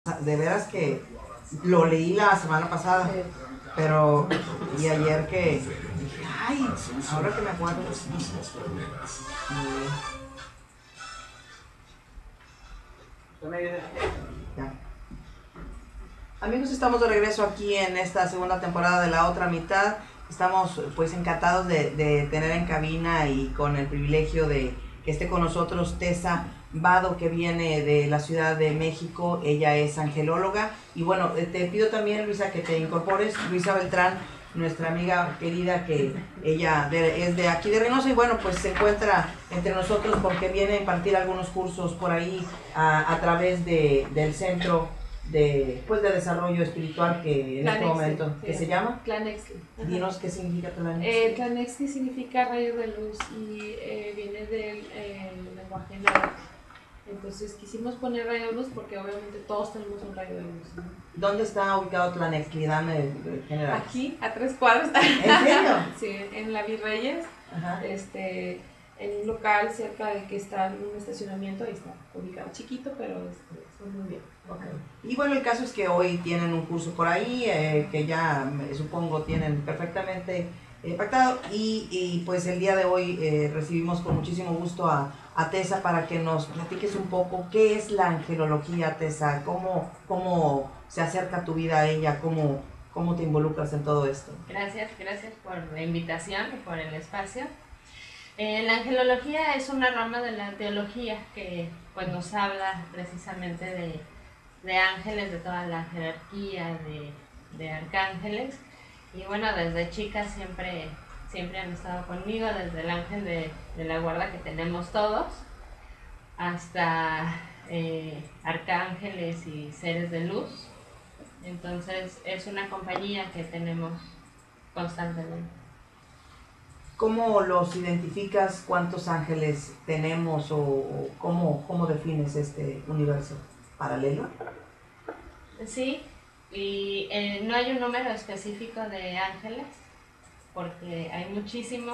De veras que lo leí la semana pasada, pero y ayer que dije, ay, ahora que me acuerdo. Ya. Amigos, estamos de regreso aquí en esta segunda temporada de La Otra Mitad. Estamos pues encantados de tener en cabina y con el privilegio de que esté con nosotros Tessa Vado, que viene de la Ciudad de México. Ella es angelóloga. Y bueno, te pido también, Luisa, que te incorpores. Luisa Beltrán, nuestra amiga querida, que ella es de aquí de Reynosa y bueno, pues se encuentra entre nosotros porque viene a impartir algunos cursos por ahí a través del centro de desarrollo espiritual que en este momento, ¿qué se llama? Tlanextli. Dinos qué significa Tlanextli. Tlanextli significa rayo de luz y viene del lenguaje náhuatl. Entonces quisimos poner rayo de luz porque obviamente todos tenemos un rayo de luz, ¿no? ¿Dónde está ubicado Tlanextli? Dame general. Aquí, a 3 cuadras. ¿En serio? Sí, en la Virreyes. Ajá. En un local cerca de que está un estacionamiento, ahí está ubicado, chiquito, pero son muy bien. Okay. Y bueno, el caso es que hoy tienen un curso por ahí que ya supongo tienen perfectamente pactado y pues el día de hoy recibimos con muchísimo gusto a Tessa para que nos platiques un poco qué es la angelología, Tessa, cómo se acerca a tu vida a ella, cómo te involucras en todo esto. Gracias por la invitación y por el espacio. La angelología es una rama de la teología que pues, nos habla precisamente de ángeles, de toda la jerarquía de arcángeles. Y bueno, desde chica siempre han estado conmigo, desde el ángel de la guarda que tenemos todos, hasta arcángeles y seres de luz. Entonces es una compañía que tenemos constantemente. ¿Cómo los identificas? ¿Cuántos ángeles tenemos o cómo defines este universo paralelo? Sí, y no hay un número específico de ángeles porque hay muchísimos,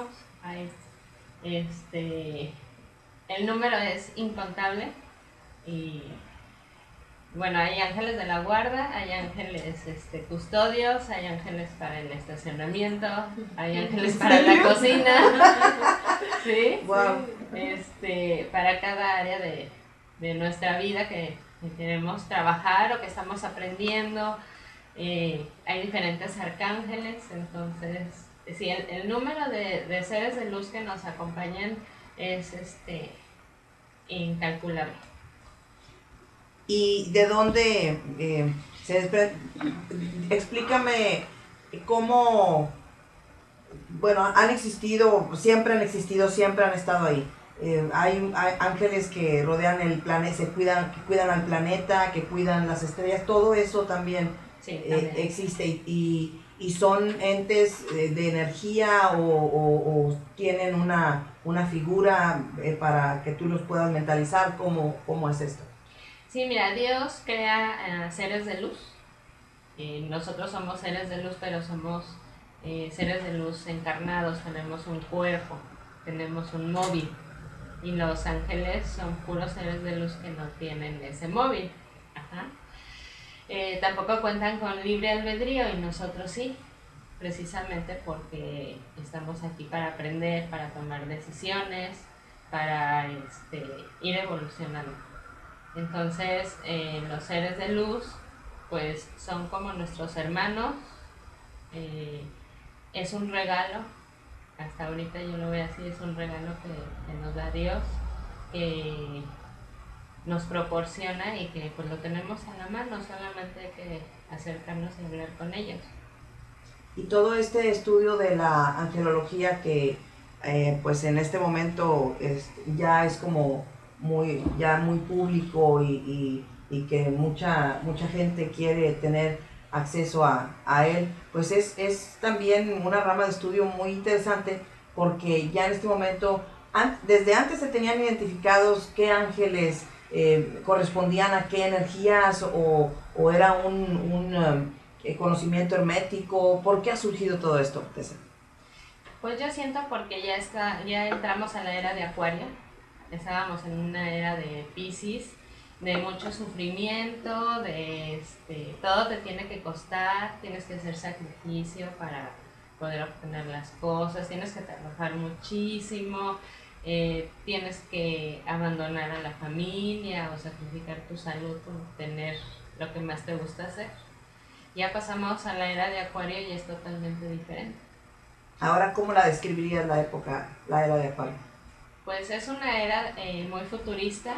el número es incontable y bueno, hay ángeles de la guarda, hay ángeles custodios, hay ángeles para el estacionamiento, hay ángeles para la cocina, ¿sí? Wow. Para cada área de nuestra vida que queremos trabajar o que estamos aprendiendo. Hay diferentes arcángeles, entonces sí, el número de seres de luz que nos acompañan es incalculable. ¿Y de dónde se desprende? Explícame cómo, bueno, siempre han estado ahí. Hay ángeles que rodean el planeta, que cuidan al planeta, que cuidan las estrellas, todo eso también, sí, también. Existe y son entes de energía o tienen una figura para que tú los puedas mentalizar. ¿Cómo es esto? Sí, mira, Dios crea seres de luz. Nosotros somos seres de luz, pero somos seres de luz encarnados, tenemos un cuerpo, tenemos un móvil. Y los ángeles son puros seres de luz que no tienen ese móvil. Ajá. Tampoco cuentan con libre albedrío y nosotros sí, precisamente porque estamos aquí para aprender, para tomar decisiones, para ir evolucionando. Entonces, los seres de luz, pues son como nuestros hermanos, es un regalo, hasta ahorita yo lo veo así, es un regalo que nos da Dios, que nos proporciona y que pues lo tenemos a la mano, solamente hay que acercarnos y hablar con ellos. Y todo este estudio de la angelología que pues en este momento ya es como muy público y que mucha gente quiere tener acceso a él, pues es también una rama de estudio muy interesante porque ya en este momento, desde antes se tenían identificados qué ángeles correspondían a qué energías o era un conocimiento hermético. ¿Por qué ha surgido todo esto, Tessa? Pues yo siento porque ya entramos a la era de Acuario, estábamos en una era de Piscis de mucho sufrimiento, todo te tiene que costar, tienes que hacer sacrificio para poder obtener las cosas, tienes que trabajar muchísimo, tienes que abandonar a la familia o sacrificar tu salud por obtener lo que más te gusta hacer. Ya pasamos a la era de Acuario y es totalmente diferente. Ahora, ¿cómo la describirías la era de Acuario? Pues es una era muy futurista,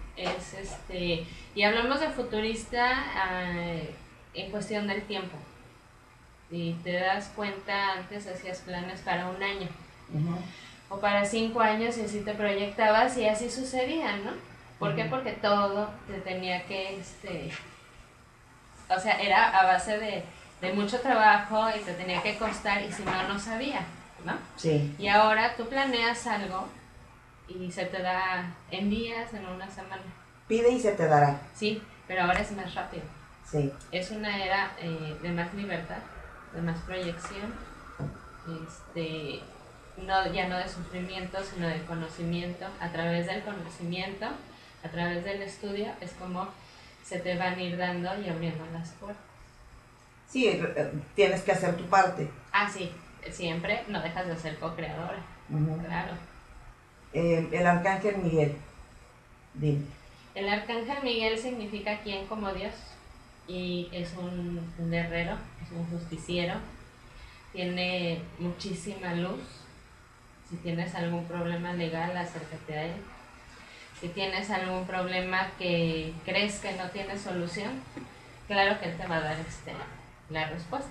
y hablamos de futurista en cuestión del tiempo. Si te das cuenta, antes hacías planes para un año o para 5 años y así te proyectabas y así sucedía, ¿no? ¿Por qué? Porque todo te tenía que, o sea, era a base de mucho trabajo y te tenía que costar y si no, no sabía, ¿no? Sí. Y ahora tú planeas algo y se te da en días, en una semana. Pide y se te dará. Sí, pero ahora es más rápido. Sí. Es una era de más libertad, de más proyección, ya no de sufrimiento, sino de conocimiento. A través del conocimiento, a través del estudio, es como se te van a ir dando y abriendo las puertas. Sí, tienes que hacer tu parte. Ah, sí, siempre no dejas de ser co-creadora, claro. El Arcángel Miguel, dime. El Arcángel Miguel significa quién como Dios y es un guerrero, es un justiciero, tiene muchísima luz. Si tienes algún problema legal, acércate a él. Si tienes algún problema que crees que no tiene solución, claro que él te va a dar la respuesta.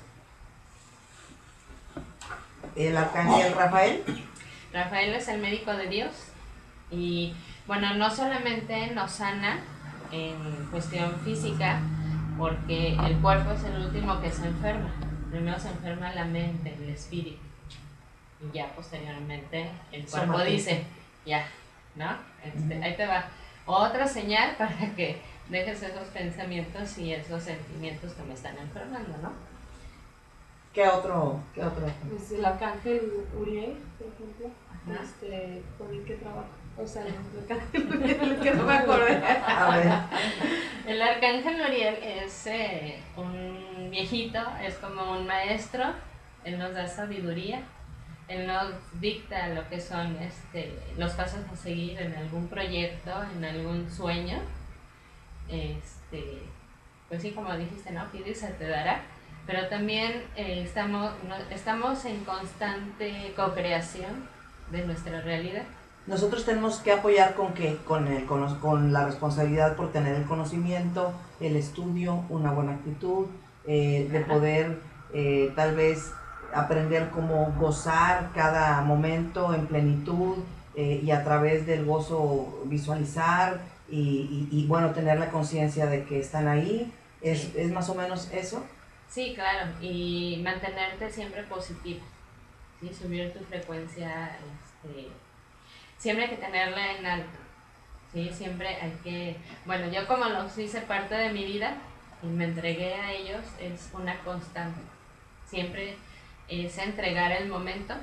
El Arcángel Rafael. Rafael es el médico de Dios y bueno, no solamente nos sana en cuestión física, porque el cuerpo es el último que se enferma. Primero se enferma la mente, el espíritu, y ya posteriormente el cuerpo dice, ya, ¿no? Ahí te va otra señal para que dejes esos pensamientos y esos sentimientos que me están enfermando, ¿no? ¿Qué otro? Pues el Arcángel Uriel, por ejemplo, con el que trabajo. O sea, el Arcángel Uriel, que no me acordé. A ver. El Arcángel Uriel es un viejito, es como un maestro, él nos da sabiduría, él nos dicta lo que son los pasos a seguir en algún proyecto, en algún sueño. Pues sí, como dijiste, ¿no? Pide y se te dará. Pero también estamos en constante co-creación de nuestra realidad. Nosotros tenemos que apoyar con la responsabilidad por tener el conocimiento, el estudio, una buena actitud, de poder tal vez aprender cómo gozar cada momento en plenitud y a través del gozo visualizar y bueno, tener la conciencia de que están ahí. ¿Es más o menos eso? Sí, claro, y mantenerte siempre positivo, ¿sí? Subir tu frecuencia, siempre hay que tenerla en alto, ¿sí? Siempre hay que, bueno, yo como los hice parte de mi vida y me entregué a ellos, es una constante, siempre es entregar el momento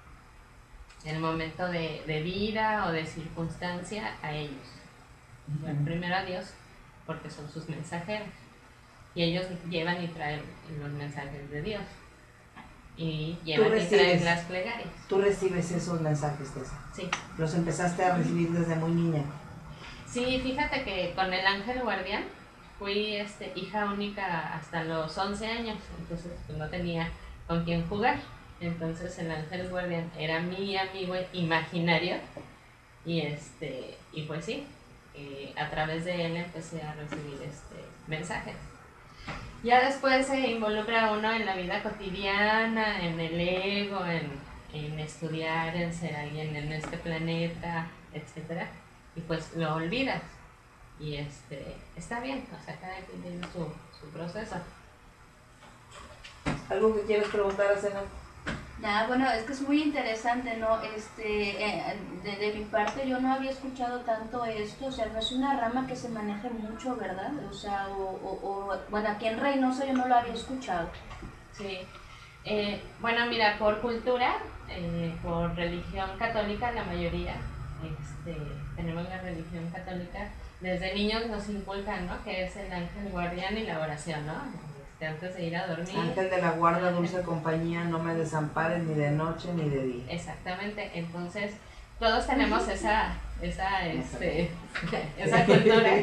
de vida o de circunstancia a ellos. Bueno, primero a Dios, porque son sus mensajeros. Y ellos llevan y traen los mensajes de Dios. Y llevan y traen las plegarias. ¿Tú recibes esos mensajes, Tessa? Sí. ¿Los empezaste a recibir desde muy niña? Sí, fíjate que con el ángel guardián fui hija única hasta los 11 años. Entonces pues, no tenía con quién jugar. Entonces el ángel guardián era mi amigo imaginario. Y pues sí, a través de él empecé a recibir mensajes. Ya después se involucra uno en la vida cotidiana, en el ego, en estudiar, en ser alguien en este planeta, etc. Y pues lo olvidas. Y está bien, o sea, cada quien tiene su proceso. ¿Algo que quieres preguntar a Sena? Nada, bueno, es que es muy interesante, ¿no? De mi parte yo no había escuchado tanto esto, o sea, no es una rama que se maneje mucho, ¿verdad? O sea, bueno, aquí en Reynosa yo no lo había escuchado. Sí. Bueno, mira, por cultura, por religión católica, la mayoría, tenemos la religión católica, desde niños nos inculcan, ¿no? Que es el ángel guardián y la oración, ¿no? Antes de ir a dormir. Ángel de la guarda, dulce compañía, no me desampares ni de noche ni de día. Exactamente, entonces todos tenemos esa cultura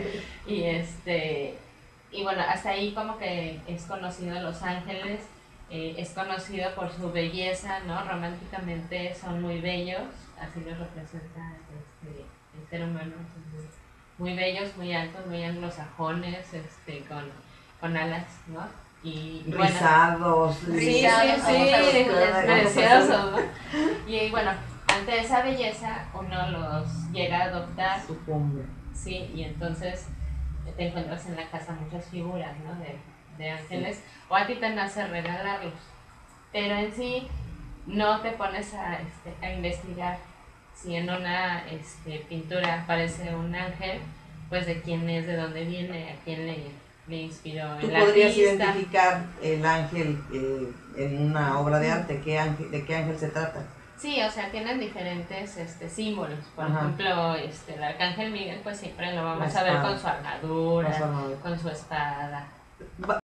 y bueno, hasta ahí como que es conocido Los Ángeles, es conocido por su belleza, ¿no? Románticamente son muy bellos, así los representa el ser humano, muy bellos, muy altos, muy anglosajones, con alas, ¿no? Y rizados, sí, es precioso, ¿no? Y bueno, ante esa belleza uno los llega a adoptar, sucumbe. sí, y entonces te encuentras en la casa muchas figuras, ¿no? de ángeles, o a ti te nace regalarlos, pero en sí no te pones a investigar si en una pintura aparece un ángel, pues de quién es, de dónde viene, a quién le inspiró ¿Tú el podrías artista. identificar el ángel en una obra de arte? ¿De qué ángel se trata? Sí, o sea, tienen diferentes símbolos. Por Ajá. ejemplo, el arcángel Miguel, pues siempre lo vamos La a ver espada. con su armadura, Con su armadura. con su espada.